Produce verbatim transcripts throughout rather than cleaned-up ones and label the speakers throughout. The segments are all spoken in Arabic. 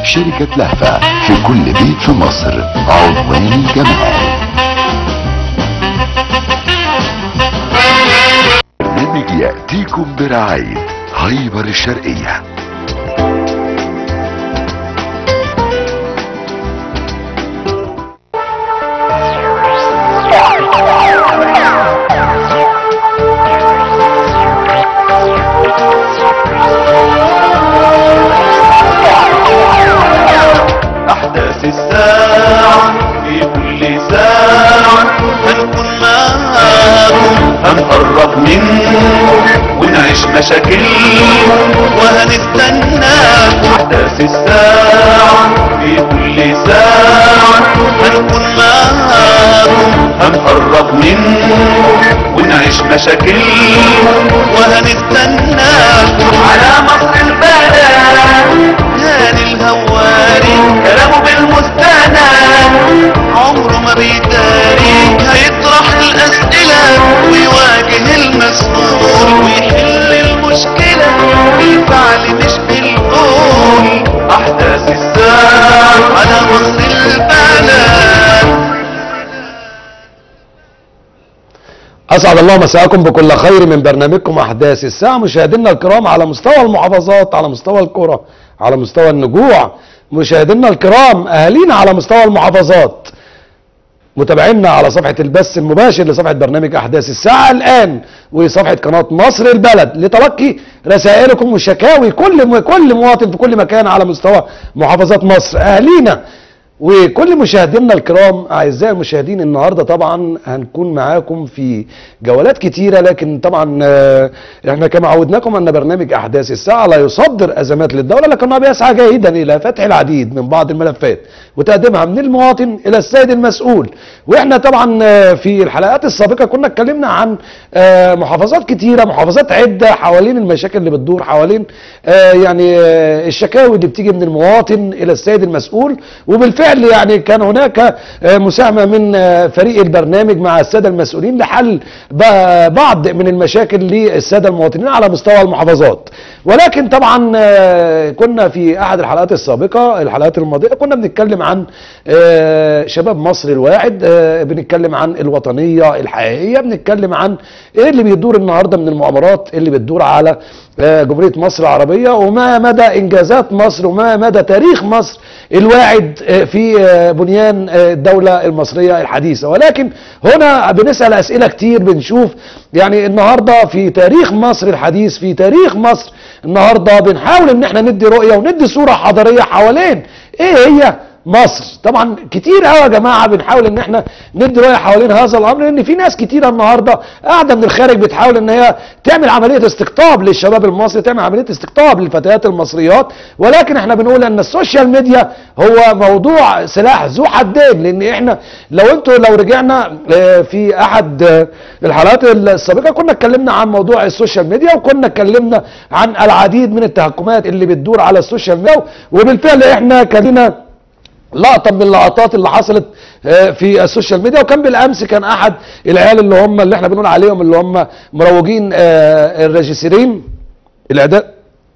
Speaker 1: شركة لهفة في كل بيت في مصر. عنوان الجمال. برنامج يأتيكم برعاية هايبر الشرقية.
Speaker 2: أحداث الساعة في كل ساعة هنكون معاكم، هنقرب منكم ونعيش مشاكلكم وهنستناكم. أحداث الساعة في كل ساعة هنكون معاكم، هنقرب منكم ونعيش مشاكلكم وهنستناكم. على مصر البلد هاني الهواري كلامه بالمستند عمره ما بيداري، هيطرح الأسئلة ويواجه المسؤول ويحل المشكلة بالفعل مش بالقول. أحداث الساعة على مصر البلد.
Speaker 3: أسعد الله مساءكم بكل خير من برنامجكم أحداث الساعة. مشاهدينا الكرام على مستوى المحافظات، على مستوى القرى، على مستوى النجوع، مشاهدينا الكرام أهالينا على مستوى المحافظات، متابعينا على صفحة البث المباشر لصفحة برنامج أحداث الساعة الآن وصفحة قناة مصر البلد لتلقي رسائلكم وشكاوي كل كل مواطن في كل مكان على مستوى محافظات مصر. أهالينا وكل مشاهدينا الكرام اعزائي المشاهدين، النهارده طبعا هنكون معاكم في جولات كتيره، لكن طبعا احنا كما عودناكم ان برنامج احداث الساعه لا يصدر ازمات للدوله، لكنه بيسعى جاهدا الى فتح العديد من بعض الملفات وتقديمها من المواطن الى السيد المسؤول. واحنا طبعا في الحلقات السابقه كنا اتكلمنا عن محافظات كتيره، محافظات عده، حوالين المشاكل اللي بتدور حوالين يعني الشكاوي اللي بتيجي من المواطن الى السيد المسؤول. وبالفعل يعني كان هناك مساهمة من فريق البرنامج مع السادة المسؤولين لحل بعض من المشاكل للسادة المواطنين على مستوى المحافظات. ولكن طبعا كنا في احد الحلقات السابقة، الحلقات الماضية، كنا بنتكلم عن شباب مصر الواعد، بنتكلم عن الوطنية الحقيقية، بنتكلم عن ايه اللي بيدور النهاردة من المؤامرات اللي بتدور على جمهورية مصر العربية، وما مدى انجازات مصر وما مدى تاريخ مصر الواعد في بنيان الدولة المصرية الحديثة. ولكن هنا بنسأل أسئلة كتير، بنشوف يعني النهاردة في تاريخ مصر الحديث، في تاريخ مصر النهاردة بنحاول ان احنا ندي رؤية وندي صورة حضارية حوالين ايه هي مصر. طبعا كتير قوي يا جماعه بنحاول ان احنا ندي رؤيه حوالين هذا الامر، لان في ناس كتيره النهارده قاعده من الخارج بتحاول ان هي تعمل عمليه استقطاب للشباب المصري، تعمل عمليه استقطاب للفتيات المصريات. ولكن احنا بنقول ان السوشيال ميديا هو موضوع سلاح ذو حدين، لان احنا لو انتوا لو رجعنا في احد الحلقات السابقه كنا اتكلمنا عن موضوع السوشيال ميديا، وكنا اتكلمنا عن العديد من التهكمات اللي بتدور على السوشيال ميديا. وبالفعل احنا كلنا لقطه من اللقطات اللي حصلت في السوشيال ميديا. وكان بالامس كان احد العيال اللي هم اللي احنا بنقول عليهم اللي هم مروجين الريجيسيرين الاعداد،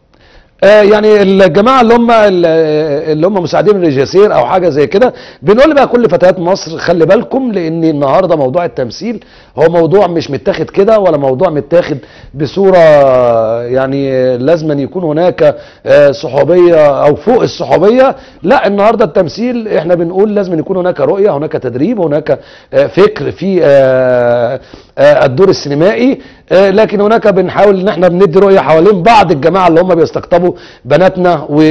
Speaker 3: يعني الجماعه اللي هم اللي هم مساعدين الريجيسير او حاجه زي كده، بنقول بقى كل فتيات مصر خلي بالكم، لان النهارده موضوع التمثيل هو موضوع مش متاخد كده، ولا موضوع متاخد بصوره يعني لازم أن يكون هناك صحوبيه او فوق الصحوبيه. لا، النهارده التمثيل احنا بنقول لازم يكون هناك رؤيه، هناك تدريب، هناك فكر في الدور السينمائي. لكن هناك بنحاول ان احنا بندي رؤيه حوالين بعض الجماعه اللي هم بيستقطبوا بناتنا و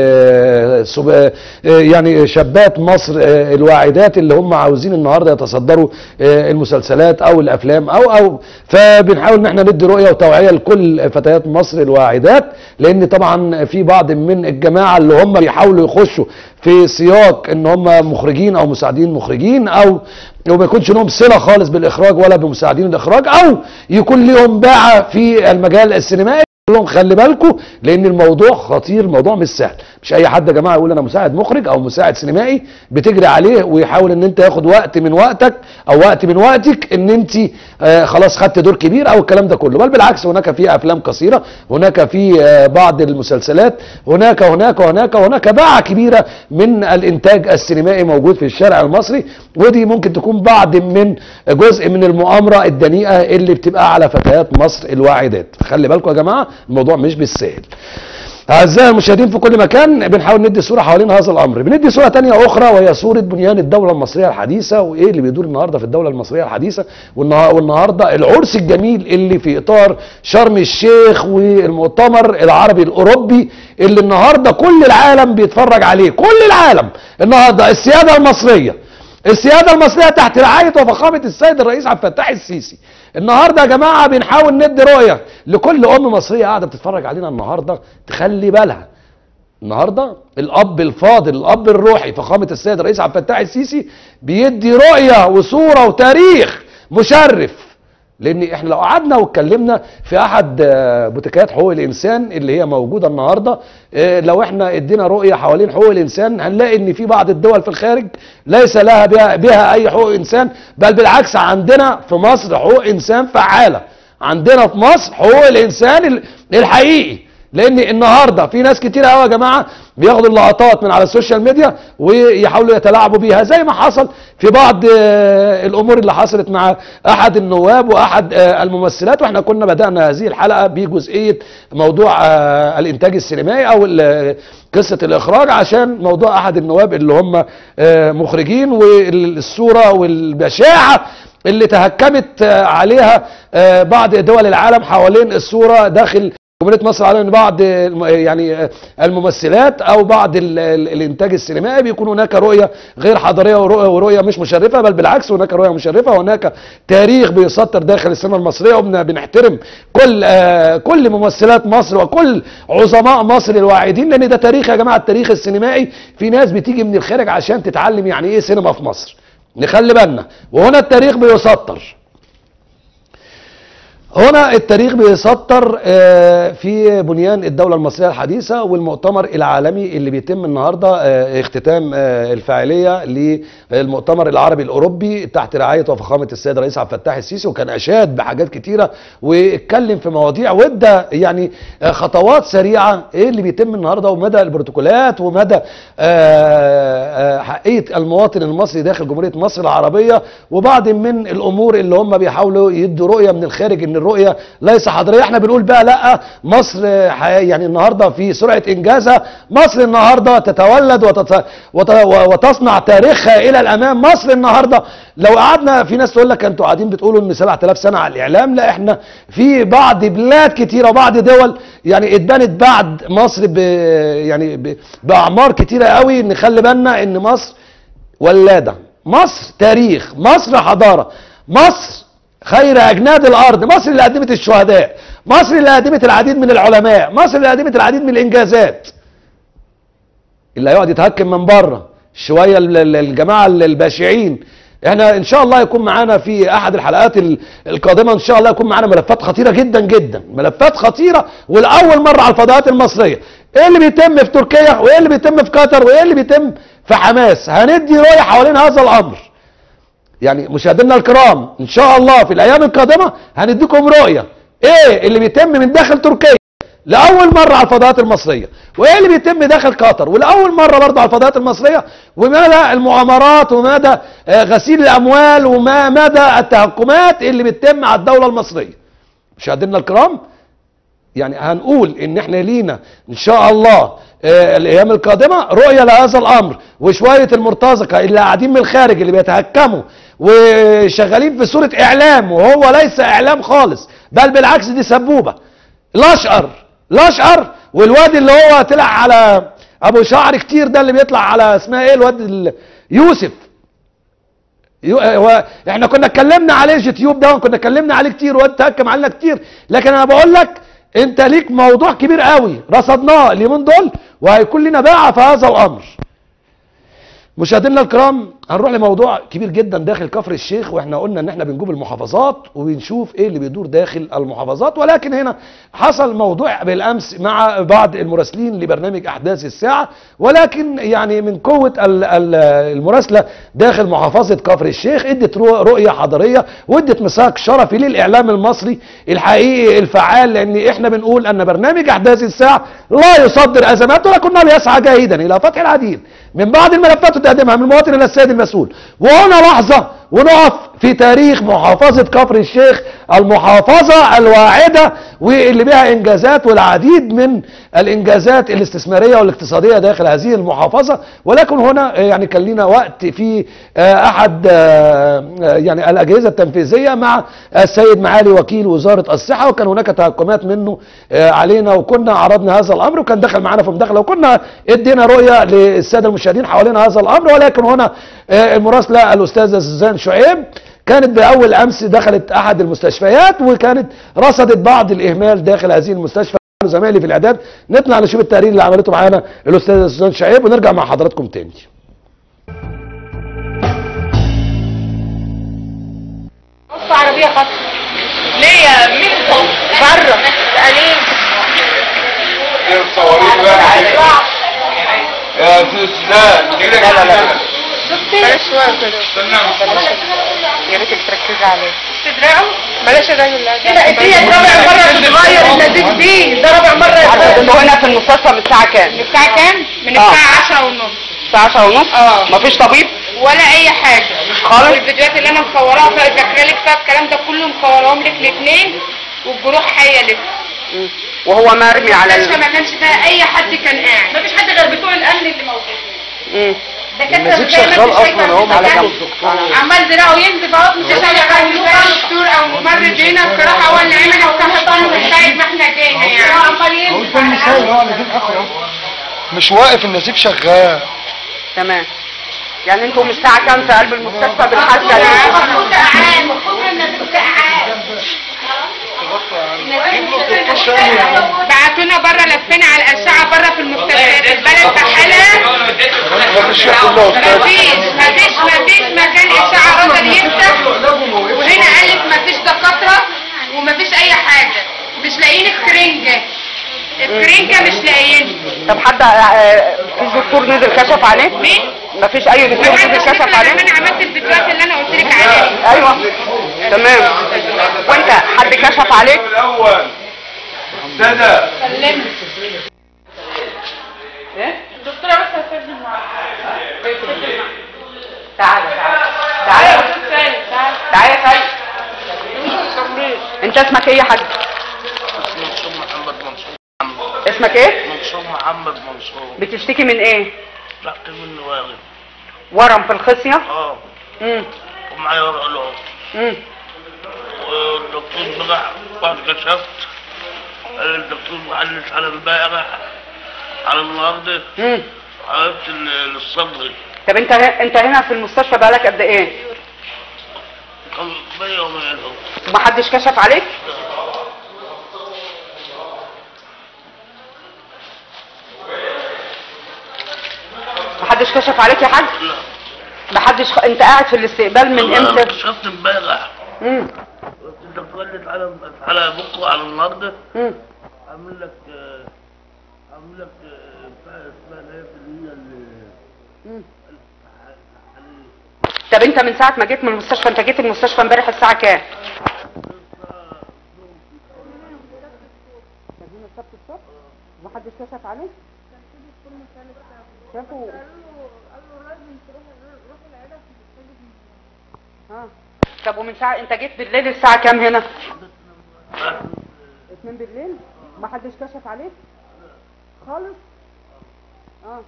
Speaker 3: يعني شابات مصر الواعدات اللي هم عاوزين النهارده يتصدروا المسلسلات او الافلام او او فبنحاول ان احنا ندي رؤيه وتوعيه لكل فتيات مصر الواعدات، لان طبعا في بعض من الجماعه اللي هم بيحاولوا يخشوا في سياق ان هم مخرجين او مساعدين مخرجين، او وما يكونش لهم صله خالص بالاخراج ولا بمساعدين الاخراج، او يكون لهم باعه في المجال السينمائي. لهم خلي بالكم، لان الموضوع خطير، الموضوع مش سهل. مش اي حد يا جماعه يقول انا مساعد مخرج او مساعد سينمائي بتجري عليه ويحاول ان انت ياخد وقت من وقتك او وقت من وقتك ان انت آه خلاص خدت دور كبير او الكلام ده كله. بل بالعكس، هناك في افلام قصيره، هناك في آه بعض المسلسلات، هناك هناك هناك هناك باعه كبيره من الانتاج السينمائي موجود في الشارع المصري، ودي ممكن تكون بعض من جزء من المؤامره الدنيئه اللي بتبقى على فتيات مصر الواعدات. خلي بالكم يا جماعه الموضوع مش بالسهل. اعزائي المشاهدين في كل مكان، بنحاول ندي صوره حوالين هذا الامر. بندي صوره ثانيه اخرى وهي صوره بنيان الدوله المصريه الحديثه وايه اللي بيدور النهارده في الدوله المصريه الحديثه، والنهارده العرس الجميل اللي في اطار شرم الشيخ والمؤتمر العربي الاوروبي اللي النهارده كل العالم بيتفرج عليه. كل العالم النهارده السياده المصريه السياده المصريه تحت رعايه وفخامه السيد الرئيس عبد الفتاح السيسي. النهارده يا جماعه بنحاول ندي رؤيه لكل ام مصريه قاعده بتتفرج علينا النهارده تخلي بالها. النهارده الاب الفاضل الاب الروحي فخامه السيد الرئيس عبد الفتاح السيسي بيدي رؤيه وصوره وتاريخ مشرف. لان احنا لو قعدنا واتكلمنا في احد بوتيكات حقوق الانسان اللي هي موجوده النهارده، لو احنا ادينا رؤيه حوالين حقوق الانسان هنلاقي ان في بعض الدول في الخارج ليس لها بها, بها اي حقوق انسان، بل بالعكس عندنا في مصر حقوق انسان فعاله. عندنا في مصر حقوق الانسان الحقيقي. لان النهارده في ناس كتير قوي يا جماعه بياخدوا اللقطات من على السوشيال ميديا ويحاولوا يتلاعبوا بيها، زي ما حصل في بعض الامور اللي حصلت مع احد النواب واحد الممثلات. واحنا كنا بدانا هذه الحلقه بجزئيه موضوع الانتاج السينمائي او قصه الاخراج عشان موضوع احد النواب اللي هم مخرجين، والصوره والبشاعه اللي تهكمت عليها بعض دول العالم حوالين الصوره داخل جمهورية مصر، على ان بعض يعني الممثلات او بعض ال ال الانتاج السينمائي بيكون هناك رؤيه غير حضاريه ورؤيه, ورؤية مش مشرفه، بل بالعكس هناك رؤيه مشرفه وهناك تاريخ بيسطر داخل السينما المصريه. وبنحترم كل آه كل ممثلات مصر وكل عظماء مصر الواعدين، لان ده تاريخ يا جماعه. التاريخ السينمائي في ناس بتيجي من الخارج عشان تتعلم يعني ايه سينما في مصر، نخلي بالنا. وهنا التاريخ بيسطر هنا التاريخ بيسطر في بنيان الدولة المصرية الحديثة والمؤتمر العالمي اللي بيتم النهاردة اختتام الفاعلية للمؤتمر العربي الأوروبي تحت رعاية وفخامة السيد الرئيس عبد الفتاح السيسي. وكان أشاد بحاجات كتيرة واتكلم في مواضيع وادى يعني خطوات سريعة ايه اللي بيتم النهاردة ومدى البروتوكولات ومدى حقية المواطن المصري داخل جمهورية مصر العربية، وبعض من الأمور اللي هم بيحاولوا يدوا رؤية من الخارج ان الرؤيه ليس حضاريه. احنا بنقول بقى لا، مصر يعني النهارده في سرعه انجازها، مصر النهارده تتولد وتت... وت... وتصنع تاريخها الى الامام. مصر النهارده لو قعدنا، في ناس تقول لك انتوا قاعدين بتقولوا ان سبعة آلاف سنه على الاعلام، لا احنا في بعض بلاد كتيره وبعض دول يعني اتبنت بعد مصر ب... يعني ب... باعمار كتيره قوي. نخلي بالنا ان مصر ولاده، مصر تاريخ، مصر حضاره، مصر خير أجناد الأرض، مصر اللي قدمت الشهداء، مصر اللي قدمت العديد من العلماء، مصر اللي قدمت العديد من الإنجازات. اللي هيقعد يتهكم من بره شوية الجماعة الباشعين. احنا ان شاء الله يكون معانا في احد الحلقات القادمة ان شاء الله يكون معانا ملفات خطيرة جدا جدا، ملفات خطيرة والأول مرة على الفضاءات المصرية. ايه اللي بيتم في تركيا وايه اللي بيتم في قطر وايه اللي بيتم في حماس. هندي رؤية حوالين هذا الأمر. يعني مشاهدينا الكرام ان شاء الله في الايام القادمه هنديكم رؤيه ايه اللي بيتم من داخل تركيا لاول مره على الفضاءات المصريه، وايه اللي بيتم داخل قطر ولاول مره برضه على الفضاءات المصريه، ومدى المؤامرات ومدى غسيل الاموال وما مدى التهكمات اللي بتتم على الدوله المصريه. مشاهدينا الكرام يعني هنقول ان احنا لينا ان شاء الله آه الايام القادمه رؤيه لهذا الامر. وشويه المرتزقه اللي قاعدين من الخارج اللي بيتهكموا وشغالين في صوره اعلام وهو ليس اعلام خالص، بل بالعكس دي سبوبه. الاشقر الاشقر والواد اللي هو طلع على ابو شعر كتير ده اللي بيطلع على اسمها ايه الواد يوسف، يو... هو احنا كنا اتكلمنا عليه يوتيوب ده كنا اتكلمنا عليه كتير واد تهكم علينا كتير، لكن انا بقول لك انت ليك موضوع كبير قوي رصدناه اليومين دول وهيكون لنا باعه في هذا الامر. مشاهدينا الكرام هنروح لموضوع كبير جدا داخل كفر الشيخ، واحنا قلنا ان احنا بنجوب المحافظات وبنشوف ايه اللي بيدور داخل المحافظات، ولكن هنا حصل موضوع بالامس مع بعض المراسلين لبرنامج احداث الساعه، ولكن يعني من قوه المراسله داخل محافظه كفر الشيخ ادت رؤيه حضاريه وادت مساق شرفي للاعلام المصري الحقيقي الفعال، لان احنا بنقول ان برنامج احداث الساعه لا يصدر ازمات ولكنه يسعى جاهدا الى فتح العديد من بعض الملفات وتقديمها من المواطن الى السيد المسؤول. وهنا لحظه ونقف في تاريخ محافظه كفر الشيخ، المحافظه الواعده واللي بها انجازات والعديد من الانجازات الاستثماريه والاقتصاديه داخل هذه المحافظه، ولكن هنا يعني كان لنا وقت في احد يعني الاجهزه التنفيذيه مع السيد معالي وكيل وزاره الصحه، وكان هناك تحكمات منه علينا وكنا عرضنا هذا الامر، وكان دخل معنا في مداخله وكنا ادينا رؤيه للساده المشاهدين حوالين هذا الامر. ولكن هنا المراسله الاستاذه سوزان شعيب كانت باول امس دخلت احد المستشفيات وكانت رصدت بعض الاهمال داخل هذه المستشفى. زمايلي في الاعداد نطلع نشوف التقرير اللي عملته معانا الاستاذه سوزان شعيب ونرجع مع حضراتكم تاني.
Speaker 4: نص عربيه خاصه ليه يا مين بره قالين
Speaker 5: الصواريخ بقى يا سوسدان كده لا لا لا
Speaker 4: بلاش شويه كده يا ريت تركزي عليه تدرعوا بلاش الراجل ده كده دي رابع مره تتغير النتيجه دي، ده رابع مره.
Speaker 6: انتوا هنا في المستشفى من الساعه كام؟
Speaker 4: من الساعه كام؟ من الساعه عشرة ونص.
Speaker 6: الساعه عشرة ونص؟
Speaker 4: اه
Speaker 6: مفيش طبيب
Speaker 4: ولا اي حاجه
Speaker 6: خالص.
Speaker 4: والفيديوهات اللي انا مصوراها فاكره لك فيها الكلام ده كله مصوراهم لك الاثنين، والجروح حيه لسه.
Speaker 6: وهو مرمي على
Speaker 4: المستشفى ما كانش فيها اي حد كان قاعد، مفيش حد غير بتوع الامن اللي موجودين. ده كده
Speaker 3: شغال اصلا اهو
Speaker 6: على جنب
Speaker 4: عمال دراعه ينزف اهو، مش شايف دكتور او ممرض هنا الصراحه هو اللي عمل وكان حطانه من ساعه ما احنا جينا يعني عمال ينزف
Speaker 5: مش واقف، النزيف شغال.
Speaker 6: تمام. يعني انتوا من الساعه كام في قلب المستشفى بالحاسه دي؟
Speaker 4: المفروض قاعد المفروض النزيف قاعد بعتونا بره، لفينا على الاشعه بره في المستشفيات البلد بحالها مفيش مفيش مفيش مكان اشعه راجل يفتح، وهنا قالت مفيش دكاتره ومفيش اي حاجه، مش لاقيين الكرنجه الكرنجه مش لاقيين.
Speaker 6: طب حد في دكتور نزل كشف عليه؟
Speaker 4: مين؟
Speaker 6: مفيش اي دكتور نزل كشف عليه؟
Speaker 4: انا عملت الفيديوهات اللي انا قلت لك عليها.
Speaker 6: ايوه تمام. وانت حد كشف عليك؟
Speaker 5: الاول استاذه
Speaker 4: سلمت
Speaker 6: ايه؟
Speaker 4: الدكتوره بس هتسجل معاك.
Speaker 6: تعالى تعالى
Speaker 4: تعالى
Speaker 6: تعالى
Speaker 4: تعالى
Speaker 6: تعالى يا سيد. انت اسمك ايه يا حاج؟
Speaker 5: منصور محمد منصور.
Speaker 6: اسمك ايه؟
Speaker 5: منصور محمد منصور.
Speaker 6: بتشتكي من ايه؟
Speaker 5: رحت منه واغد.
Speaker 6: ورم في الخصيه؟
Speaker 5: اه
Speaker 6: امم
Speaker 5: ومعايا ورق العمر.
Speaker 6: امم
Speaker 5: والدكتور بقى بعد كشفت قال الدكتور معلش على امبارح على النهارده
Speaker 6: امم
Speaker 5: عرفت الصدر.
Speaker 6: طب انت انت هنا في المستشفى بقالك قد ايه؟
Speaker 5: كان بيا يومين اهو.
Speaker 6: ومحدش كشف عليك؟ محدش كشف عليك يا حاج؟
Speaker 5: لا
Speaker 6: محدش خ... انت قاعد في الاستقبال من
Speaker 5: انا
Speaker 6: امتى؟
Speaker 5: كشفت امبارح.
Speaker 6: امم
Speaker 5: الدكتور قال لي تعالى تعالى بكره على النهارده
Speaker 6: امم
Speaker 5: اعمل لك اعمل لك بتاع اسمها اللي هي اللي هي
Speaker 6: امم طب انت من ساعه ما جيت من المستشفى، انت جيت المستشفى امبارح الساعه كام؟ محدش كشف عليك؟ شافوا اه طب ومن ساعه انت جيت بالليل الساعه كام هنا؟ اتنين بالليل؟ محدش كشف عليك؟ خالص؟ اه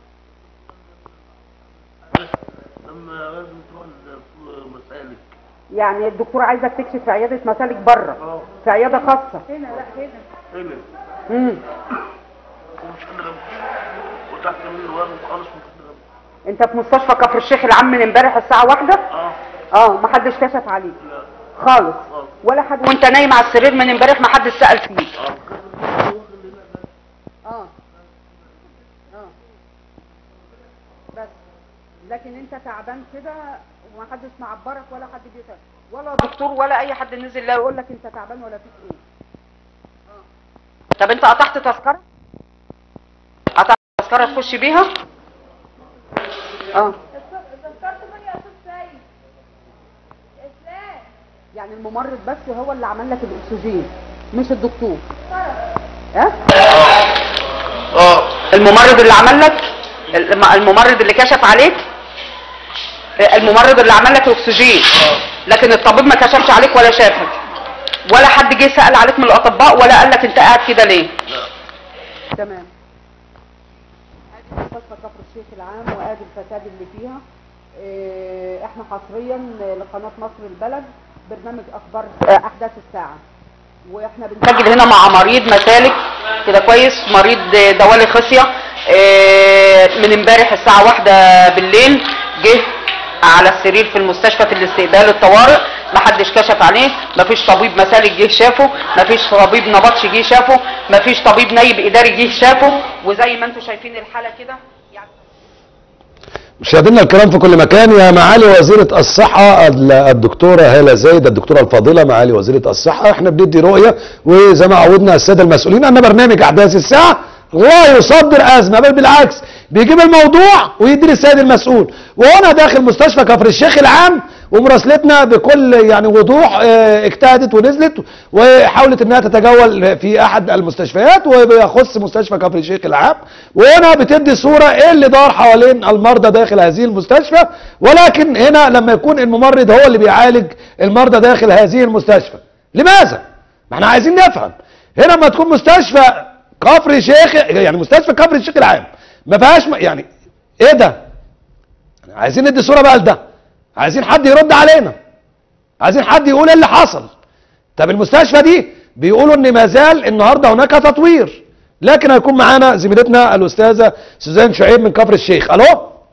Speaker 5: لما لازم تروح مسالك.
Speaker 6: يعني الدكتور عايزك تكشف في عياده مسالك بره؟
Speaker 5: اه
Speaker 6: في عياده خاصه؟
Speaker 4: هنا لا هنا
Speaker 5: هنا
Speaker 6: امم
Speaker 5: ومش قادر وتحت منه واغد خالص مش قادر.
Speaker 6: انت في مستشفى كفر الشيخ العام من امبارح الساعه واحدة؟
Speaker 5: اه
Speaker 6: اه محدش كشف عليك
Speaker 5: لا
Speaker 6: خالص
Speaker 5: خالص.
Speaker 6: ولا حد وانت نايم على السرير من امبارح محدش سأل فيك؟
Speaker 5: اه
Speaker 6: اه اه بس لكن انت تعبان كده ومحدش معبرك ولا حد بيسأل ولا دكتور ولا اي حد نزل لا يقول لك انت تعبان ولا فيك ايه. اه طب انت قطعت تذكره؟ قطعت تذكره تخش بيها؟ اه
Speaker 4: تذكرت من يا استاذ سيد اسلام.
Speaker 6: يعني الممرض بس هو اللي عمل لك الاكسجين مش الدكتور؟ ها؟
Speaker 2: اه
Speaker 6: الممرض اللي عمل لك الممرض اللي كشف عليك الممرض اللي عمل لك الاكسجين، لكن الطبيب ما كشفش عليك ولا شافك ولا حد جه سأل عليك من الاطباء ولا قال لك انت قاعد كده ليه؟ تمام. ادي مستشفى كفر الشيخ العام وادي الفساد اللي فيها. اه احنا حصريا لقناه مصر البلد برنامج اخبار احداث الساعه، واحنا بنسجل هنا مع مريض مسالك كده كويس، مريض دوالي خصيه اه من امبارح الساعه واحدة بالليل جه على السرير في المستشفى في الاستقبال الطوارئ، محدش كشف عليه، مفيش طبيب مسالك جه شافه، مفيش طبيب نبطش جه شافه، مفيش طبيب نايب اداري جه شافه، وزي ما انتم شايفين الحاله كده يعني.
Speaker 3: مشاهدينا الكرام في كل مكان، يا معالي وزيرة الصحة الدكتورة هالة زايد، الدكتورة الفاضلة معالي وزيرة الصحة، احنا بندي رؤية وزي ما عودنا السادة المسؤولين ان برنامج احداث الساعة لا يصدر ازمة، بل بالعكس بيجيب الموضوع ويدي للسيد المسؤول. وهنا داخل مستشفى كفر الشيخ العام ومراسلتنا بكل يعني وضوح اه اجتهدت ونزلت وحاولت انها تتجول في احد المستشفيات وبيخص مستشفى كفر الشيخ العام، وهنا بتدي صورة ايه اللي دار حوالين المرضى داخل هذه المستشفى. ولكن هنا لما يكون الممرض هو اللي بيعالج المرضى داخل هذه المستشفى، لماذا؟ ما احنا عايزين نفهم. هنا لما تكون مستشفى كفر الشيخ يعني مستشفى كفر الشيخ العام ما فيهاش يعني ايه ده؟ عايزين ندي صورة بقى لده، عايزين حد يرد علينا، عايزين حد يقول ايه اللي حصل. طب المستشفى دي بيقولوا ان ما زال النهارده هناك تطوير، لكن هيكون معانا زميلتنا الاستاذه سوزان شعيب من كفر الشيخ. الو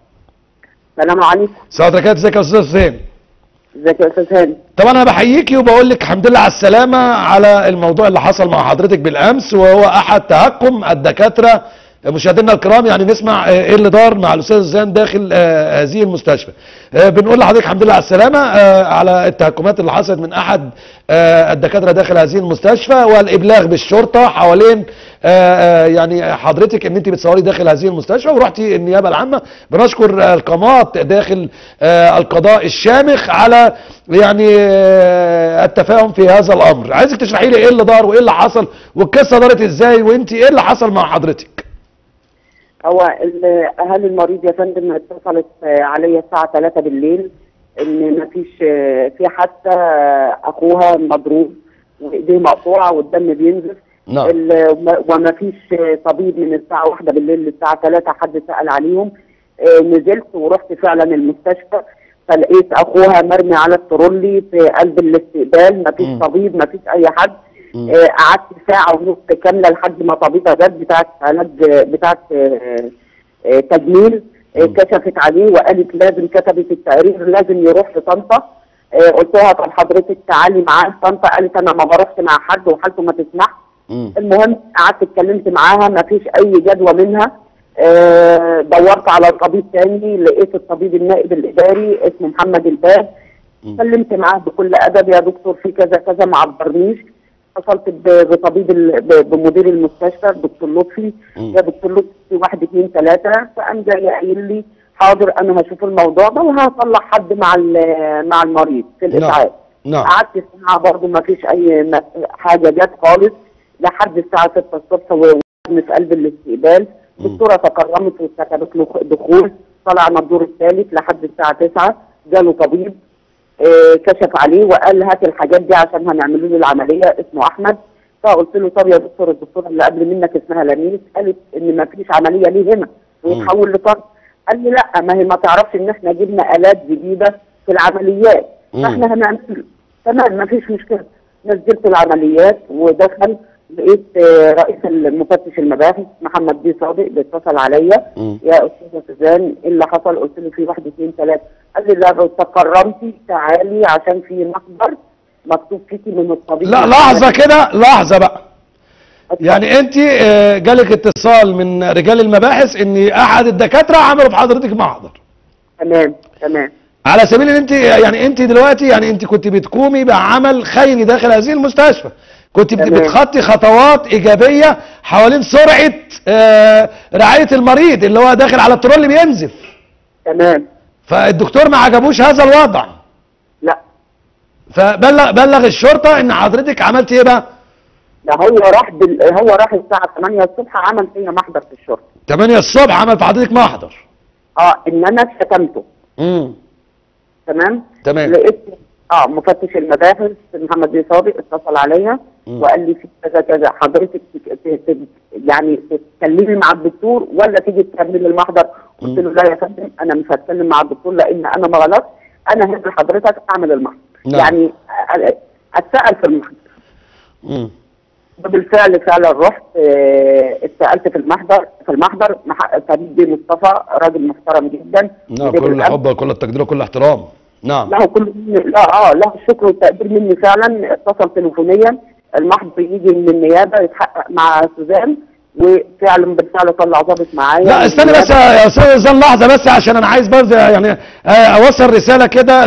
Speaker 6: السلام عليكم.
Speaker 3: السلام عليكم. ازيك يا استاذ سوزان؟
Speaker 6: ازيك يا استاذ هاني؟
Speaker 3: طبعا انا بحييكي وبقول لك الحمد لله على السلامه على الموضوع اللي حصل مع حضرتك بالامس، وهو احد تهكم الدكاتره. مشاهدينا الكرام يعني نسمع ايه اللي دار مع الاستاذ سوزان داخل آه هذه المستشفى. آه بنقول لحضرتك الحمد لله على السلامه آه على التهكمات اللي حصلت من احد آه الدكاتره داخل هذه المستشفى والابلاغ بالشرطه حوالين آه يعني حضرتك ان انت بتصوري داخل هذه المستشفى ورحتي النيابه العامه. بنشكر القامات داخل آه القضاء الشامخ على يعني آه التفاهم في هذا الامر. عايزك تشرحي لي ايه اللي دار وايه اللي حصل والقصه دارت ازاي وانت ايه اللي حصل مع حضرتك؟
Speaker 6: هو اهالي المريض يا فندم اتصلت عليا الساعه ثلاثة بالليل ان مفيش في حادثه اخوها مضروب وايديه مقطوعه والدم بينزف.
Speaker 3: نعم.
Speaker 6: ومفيش طبيب من الساعه واحدة بالليل للساعه ثلاثة حد سال عليهم. نزلت ورحت فعلا المستشفى فلقيت اخوها مرمي على الترولي في قلب الاستقبال، مفيش م. طبيب مفيش اي حد. قعدت ساعة ونص كاملة لحد ما طبيبة جت بتاعت علاج بتاعت تجميل كشفت عليه وقالت لازم، كتبت التقرير لازم يروح لطنطا. قلت لها طب حضرتك تعالي معاه طنطا، قالت انا ما بروحش مع حد وحالته ما تسمح. المهم قعدت اتكلمت معاها ما فيش اي جدوى منها. دورت على طبيب تاني لقيت الطبيب النائب الاداري اسمه محمد الباز، كلمت معاه بكل ادب يا دكتور في كذا كذا ما عبرنيش. اتصلت بطبيب بمدير المستشفى الدكتور لطفي، يا دكتور لطفي واحد اثنين ثلاثة، فقام جاي قايل لي حاضر انا هشوف الموضوع ده وهطلع حد مع مع المريض في الاسعاف.
Speaker 3: نعم.
Speaker 6: قعدت ساعة برضه ما فيش اي حاجة جت خالص لحد الساعة ستة الصبح ووقفنا في قلب الاستقبال. الدكتورة تكرمت وكتبت له دخول، طلعنا الدور الثالث لحد الساعة تسعة، جاله طبيب اه كشف عليه وقال هات الحاجات دي عشان هنعمل له العمليه، اسمه احمد. فقلت له طب يا دكتور الدكتوره اللي قبل منك اسمها لميس قالت ان ما فيش عمليه ليه هنا ويتحول لطرد. قال لي لا ما هي ما تعرفش ان احنا جبنا الات جديده في العمليات فاحنا هنعمل. تمام ما فيش مشكله. نزلت العمليات ودخل لقيت اه رئيس المفتش المباحث محمد بيه صادق بيتصل عليا يا استاذه سوزان ايه اللي حصل؟ قلت له في واحد اثنين ثلاثه. قال لي لا تكرمتي تعالي عشان في محضر مكتوب فيكي من الطبيب.
Speaker 3: لا لحظه كده لحظه بقى. يعني انت جالك اتصال من رجال المباحث ان احد الدكاتره عملوا في حضرتك محضر.
Speaker 7: تمام تمام.
Speaker 3: على سبيل ان انت يعني انت دلوقتي يعني انت كنت بتقومي بعمل خيري داخل هذه المستشفى، كنت بت-
Speaker 7: تمام.
Speaker 3: بتخطي خطوات ايجابيه حوالين سرعه آه، رعايه المريض اللي هو داخل على الترول اللي بينزف،
Speaker 7: تمام.
Speaker 3: فالدكتور ما عجبوش هذا الوضع،
Speaker 7: لا
Speaker 3: فبلغ بلغ الشرطه ان حضرتك عملت ايه بقى؟
Speaker 7: ده هو راح بال... هو راح الساعه ثمانية الصبح عمل فيا محضر في الشرطه.
Speaker 3: تمانية الصبح عمل في حضرتك محضر.
Speaker 7: اه ان انا شتمته.
Speaker 3: امم
Speaker 7: تمام.
Speaker 3: تمام.
Speaker 7: لقيت اه مفتش المباحث محمد بن صادق اتصل عليا
Speaker 3: مم.
Speaker 7: وقال لي في كذا كذا، حضرتك ت- ت- ت- يعني تتكلمي مع الدكتور ولا تيجي تعملي المحضر؟ قلت له لا يا فندم انا مش هتكلم مع الدكتور لان انا ما غلطت، انا هاجي لحضرتك اعمل المحضر.
Speaker 3: نعم.
Speaker 7: يعني أ- اتسال في المحضر.
Speaker 3: امم
Speaker 7: وبالفعل فعلا رحت آه، اتسالت في المحضر في المحضر مع فريد بن مصطفى، راجل محترم جدا.
Speaker 3: نعم،
Speaker 7: مدير
Speaker 3: كل
Speaker 7: الأمن.
Speaker 3: حب وكل التقدير وكل احترام. نعم.
Speaker 7: له كل لا اه له الشكر والتقدير مني فعلا. اتصل تليفونيا المحضر يجي من النيابه يتحقق مع سوزان، وفعلا بالفعل طلع ضابط معايا.
Speaker 3: لا استنى بس يا استاذ زين لحظه بس، عشان انا عايز برضه يعني آه، اوصل رساله كده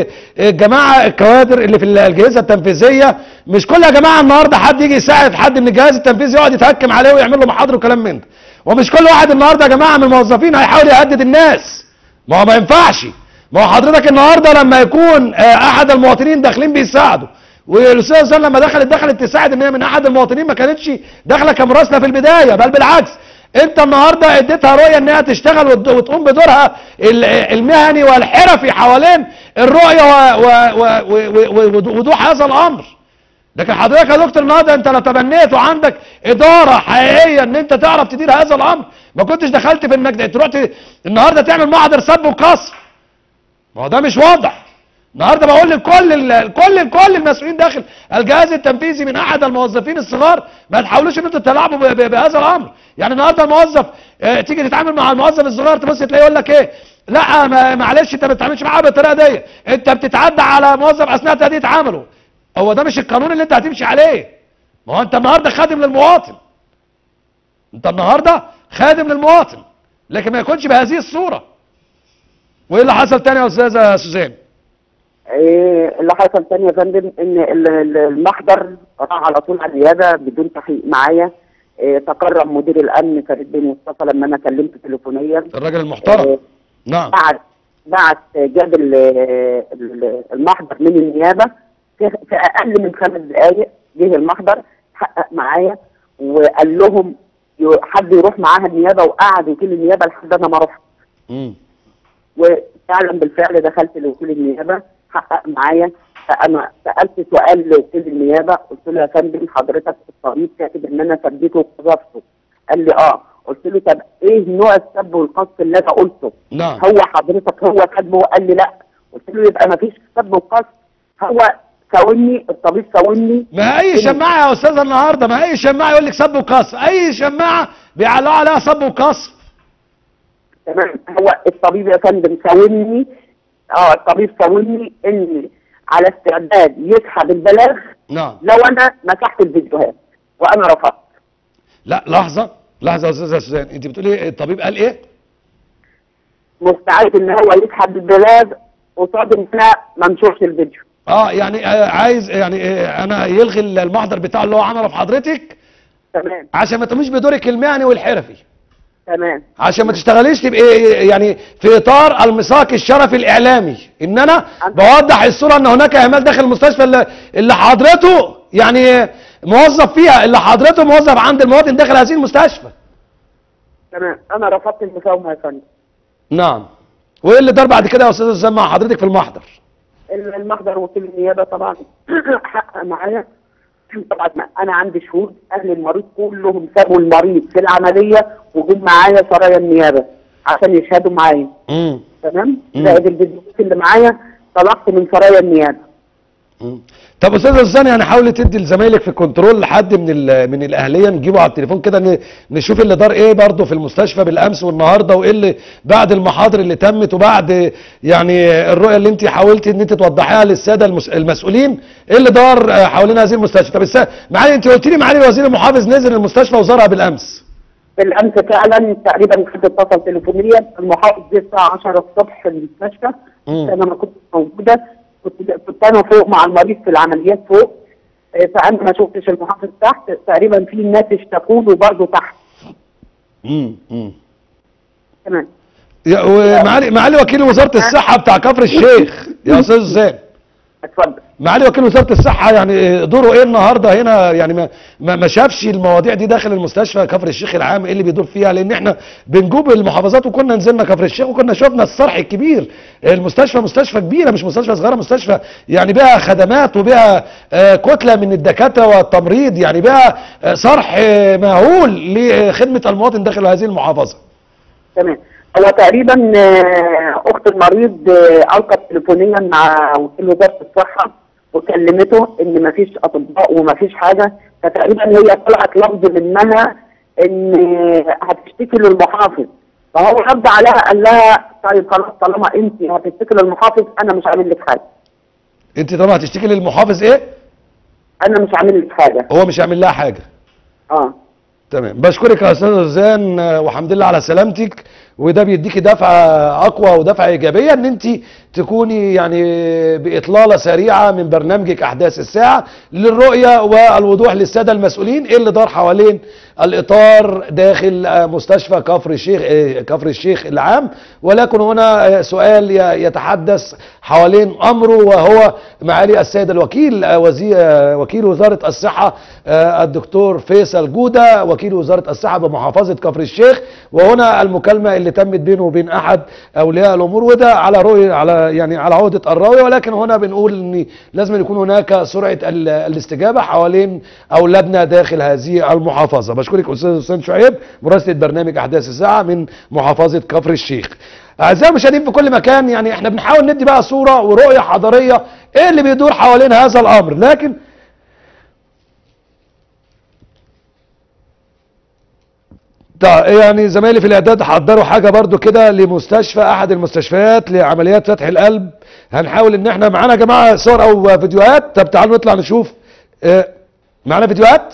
Speaker 3: للجماعه الكوادر اللي في الاجهزه التنفيذيه. مش كل يا جماعه النهارده حد يجي يساعد حد من الجهاز التنفيذي يقعد يتهكم عليه ويعمل له محاضر وكلام من ده، ومش كل واحد النهارده يا جماعه من الموظفين هيحاول يهدد الناس. ما هو ما ينفعش. ما هو حضرتك النهارده لما يكون آه، احد المواطنين داخلين بيساعدوا، والاستاذ زين لما دخلت دخلت تساعد ان هي من احد المواطنين، ما كانتش داخله كمراسله في البدايه، بل بالعكس انت النهارده اديتها رؤيه ان هي تشتغل وت- وتقوم بدورها ال- المهني والحرفي حوالين الرؤيه و- و- و- و- و- ووضوح هذا الامر. لكن حضرتك يا دكتور النهارده انت لو تبنيت وعندك اداره حقيقيه ان انت تعرف تدير هذا الامر، ما كنتش دخلت في انك تروح ت- النهارده تعمل محضر سب وقصف. ما هو ده مش واضح. النهارده بقول لكل ال- كل كل المسؤولين داخل الجهاز التنفيذي من احد الموظفين الصغار ما تحاولوش ان انتوا تلعبوا ب- ب- بهذا الامر. يعني النهارده الموظف اه تيجي تتعامل مع الموظف الصغير تبص تلاقيه يقول لك ايه؟ لا ما- معلش انت ما بتتعاملش معاه بالطريقه دي، انت بتتعدى على موظف اثناء تاديه عمله. هو ده مش القانون اللي انت هتمشي عليه. ما هو انت النهارده خادم للمواطن. انت النهارده خادم للمواطن، لكن ما يكونش بهذه الصوره. وايه اللي حصل تاني يا استاذه سوزان؟
Speaker 7: إيه اللي حصل تاني يا فندم ان ال- ال- المحضر راح على طول على النيابه بدون تحقيق معايا. إيه تكرم مدير الامن فريد بن مصطفى لما انا كلمته تليفونيا.
Speaker 3: الراجل المحترم.
Speaker 7: إيه
Speaker 3: نعم.
Speaker 7: بعت بعت جاب ال- ال- المحضر من النيابه في في اقل من خمس دقائق جه المحضر حقق معايا وقال لهم ي- حد يروح معاها النيابه، وقعد وكيل النيابه لحد انا ما رحت.
Speaker 3: امم
Speaker 7: وفعلا بالفعل دخلت لوكيل النيابه حقق معايا. فانا سالت سؤال لوكيل النيابه قلت له يا فندم حضرتك الطبيب كاتب ان انا سبيته وقذفته. قال لي اه. قلت له طب ايه نوع السب والقذف اللي انا قلته؟
Speaker 3: نعم.
Speaker 7: هو حضرتك هو كاتبه؟ قال لي لا. قلت له يبقى ما فيش سب وقذف. هو ساوني الطبيب ساوني.
Speaker 3: ما اي شماعه يا استاذه النهارده، ما اي شماعه يقول لك سب وقصف، اي شماعه بيعلقوا عليها سب وقصف.
Speaker 7: تمام. هو الطبيب يا فندم ساوني. اه الطبيب ساوني اني على استعداد يسحب البلاغ
Speaker 3: نعم.
Speaker 7: لو انا مسحت الفيديوهات، وانا رفضت.
Speaker 3: لا لحظه لحظه يا استاذه سوزان، انت بتقولي إيه؟ الطبيب قال ايه؟
Speaker 7: مستعد ان هو يسحب البلاغ قصاد ان انا ما انشرش الفيديو.
Speaker 3: اه يعني آه عايز يعني آه انا يلغي المحضر بتاعه اللي هو عمله في حضرتك
Speaker 7: تمام
Speaker 3: عشان ما تقوميش بدورك المهني والحرفي،
Speaker 7: تمام
Speaker 3: عشان ما تشتغليش تبقى يعني في اطار الميثاق الشرفي الاعلامي ان انا بوضح الصوره ان هناك اهمال داخل المستشفى اللي, اللي حضرته يعني موظف فيها، اللي حضرته موظف عند المواطن داخل هذه المستشفى.
Speaker 7: تمام. انا رفضت المساومه يا فندم.
Speaker 3: نعم. وايه اللي دار بعد كده يا استاذ اسامه مع حضرتك في المحضر؟
Speaker 7: المحضر وكيل النيابه طبعا حقق معايا. طبعا انا عندي شهود، اهل المريض كلهم سابوا المريض في العمليه وجم معايا سرايا النيابه عشان يشهدوا معايا.
Speaker 3: امم
Speaker 7: تمام.
Speaker 3: مم.
Speaker 7: زائد الفيديوهات اللي معايا طلعت من سرايا النيابه.
Speaker 3: طب استاذ سوزان يعني حاولي تدي لزمايلك في الكنترول لحد من ال- من الاهليه نجيبه على التليفون كده ن- نشوف اللي دار ايه برضه في المستشفى بالامس والنهارده، وايه اللي بعد المحاضر اللي تمت وبعد يعني الرؤيه اللي انت حاولتي ان انت توضحيها للساده المس- المسؤولين، ايه اللي دار آه، حوالين هذه المستشفى. طب الس- معالي انت قلت لي معالي الوزير المحافظ نزل المستشفى وزارها بالامس.
Speaker 7: بالامس فعلا تقريبا حد اتصل تليفونيا، المحافظ جه الساعه عشرة الصبح في المستشفى، انا ما كنتش موجوده، كنت كنت انا فوق مع المريض في العمليات فوق، فانا ما شفتش المحافظ تحت، تقريبا في ناس اشتكوا له برضه تحت.
Speaker 3: امم امم
Speaker 7: تمام.
Speaker 3: يا ومعالي معالي وكيل وزاره الصحه بتاع كفر الشيخ يا استاذ زين.
Speaker 7: اتفضل.
Speaker 3: معالي وكيل وزاره الصحه يعني دوره ايه النهارده هنا؟ يعني ما ما ما شافش المواضيع دي داخل المستشفى كفر الشيخ العام ايه اللي بيدور فيها؟ لان احنا بنجوب المحافظات وكنا نزلنا كفر الشيخ وكنا شفنا الصرح الكبير. المستشفى مستشفى كبيره مش مستشفى صغيره، مستشفى يعني بها خدمات وبها آه كتله من الدكاتره والتمريض، يعني بها آه صرح آه مهول لخدمه المواطن داخل هذه المحافظه.
Speaker 7: تمام. هو تقريبا اخت المريض القت تليفونيا مع وكيل وزاره الصحه وكلمته ان مفيش اطباء ومفيش حاجه، فتقريبا هي طلعت لفظ منها ان هتشتكي للمحافظ، فهو رد عليها قال لها طيب خلاص طالما انت هتشتكي للمحافظ انا مش عامل لك حاجه.
Speaker 3: انت طبعا هتشتكي للمحافظ ايه؟
Speaker 7: انا مش عامل لك حاجه.
Speaker 3: هو مش عامل لها حاجه.
Speaker 7: اه
Speaker 3: تمام. بشكرك يا استاذ زين والحمد لله على سلامتك، وده بيديكي دفعه اقوى ودفعه ايجابيه ان انت تكوني يعني باطلاله سريعه من برنامجك احداث الساعه للرؤيه والوضوح للساده المسؤولين ايه اللي دار حوالين الاطار داخل مستشفى كفر الشيخ كفر الشيخ العام. ولكن هنا سؤال يتحدث حوالين امره، وهو معالي السيد الوكيل وزير وكيل وزاره الصحه الدكتور فيصل جوده وكيل وزاره الصحه بمحافظه كفر الشيخ، وهنا المكالمه اللي تمت بينه وبين احد اولياء الامور، وده على رؤيه على يعني على عهده الراويه. ولكن هنا بنقول ان لازم يكون هناك سرعه الاستجابه حوالين اولادنا داخل هذه المحافظه. بشكرك استاذ حسين شعيب مراسله برنامج احداث الساعه من محافظه كفر الشيخ. اعزائي المشاهدين في كل مكان، يعني احنا بنحاول ندي بقى صوره ورؤيه حضاريه ايه اللي بيدور حوالين هذا الامر، لكن طيب يعني زمايلي في الاعداد حضروا حاجه برضو كده لمستشفى احد المستشفيات لعمليات فتح القلب. هنحاول ان احنا معانا يا جماعه صور او فيديوهات. طب تعالوا نطلع نشوف. اه معانا فيديوهات؟